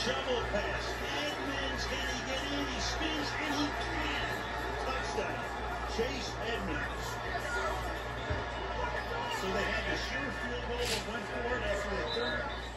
Shovel pass. Edmonds, can he get in? He spins and he can. Touchdown. Chase Edmonds. So they had the sure field goal that went for it after the third.